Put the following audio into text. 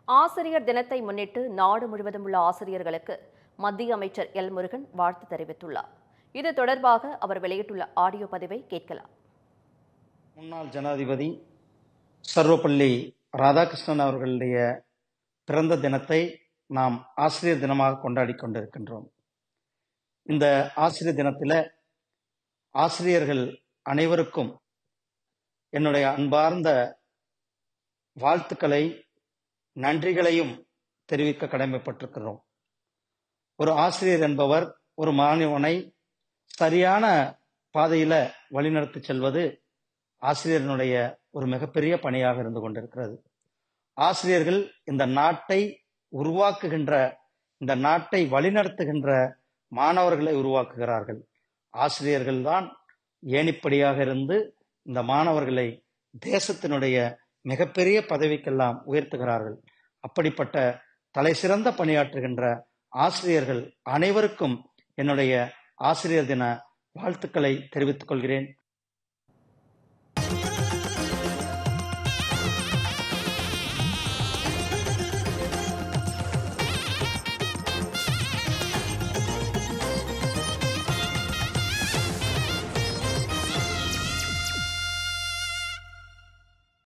ஆசிரியர் தினத்தை முன்னிட்டு நாடு முழுவதும் உள்ள ஆசிரியர்களுக்கு மத்திய அமைச்சர் எல் முருகன் வாழ்த்து தெரிவித்துள்ளார். இது தொடர்பாக அவர் வெளியிட்டுள்ள ஆடியோ பதிவை கேட்கலாம். முன்னாள் ஜனாதிபதி சர்வப்பள்ளி ராதாகிருஷ்ணன் அவர்களுடைய பிறந்த தினத்தை நாம் ஆசிரியர் தினமாக கொண்டாடி கொண்டிருக்கின்றோம். இந்த ஆசிரியர் தினத்தில் ஆசிரியர்கள் அனைவருக்கும் என்னுடைய அன்பார்ந்த வாழ்த்துக்களை நன்றிகளையும் தெரிவிக்க கடமைப்பட்டிருக்கிறோம். ஒரு ஆசிரியர் என்பவர் ஒரு மாணவனை சரியான பாதையில வழிநடத்தி செல்வது ஆசிரியர்களுடைய ஒரு மிகப்பெரிய பணியாக இருந்து கொண்டிருக்கிறது. ஆசிரியர்கள் இந்த நாட்டை உருவாக்குகின்ற, இந்த நாட்டை வழிநடத்துகின்ற மாணவர்களை உருவாக்குகிறார்கள். ஆசிரியர்கள் தான் ஏணிப்படியாக இருந்து இந்த மாணவர்களை தேசத்தினுடைய மிகப்பெரிய பதவிக்கெல்லாம் உயர்த்துகிறார்கள். அப்படிப்பட்ட தலை சிறந்த பணியாற்றுகின்ற ஆசிரியர்கள் அனைவருக்கும் என்னுடைய ஆசிரியர் தின வாழ்த்துக்களை தெரிவித்துக் கொள்கிறேன்.